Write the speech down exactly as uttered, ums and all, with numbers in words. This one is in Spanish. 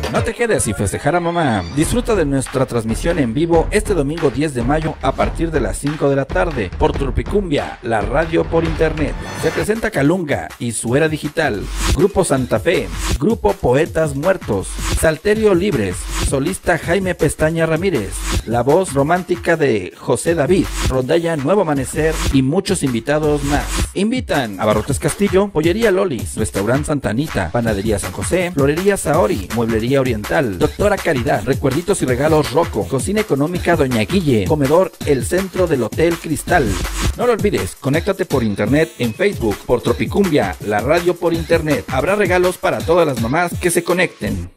No te quedes sin festejar a mamá. Disfruta de nuestra transmisión en vivo este domingo diez de mayo a partir de las cinco de la tarde por Tropicumbia, la radio por internet. Se presenta Calunga y su era digital, Grupo Santa Fe, Grupo Poetas Muertos, Salterio Libres, solista Jaime Pestaña Ramírez, la voz romántica de José David, rondalla Nuevo Amanecer y muchos invitados más. Invitan a Barrotes Castillo, Pollería Lolis, Restaurant Santa Anita, Panadería San José, Florería Saori, Mueblería Oriental, Doctora Caridad, Recuerditos y Regalos Rocco, Cocina Económica Doña Guille, Comedor El Centro del Hotel Cristal. No lo olvides, conéctate por internet en Facebook por Tropicumbia, la radio por internet. Habrá regalos para todas las mamás que se conecten.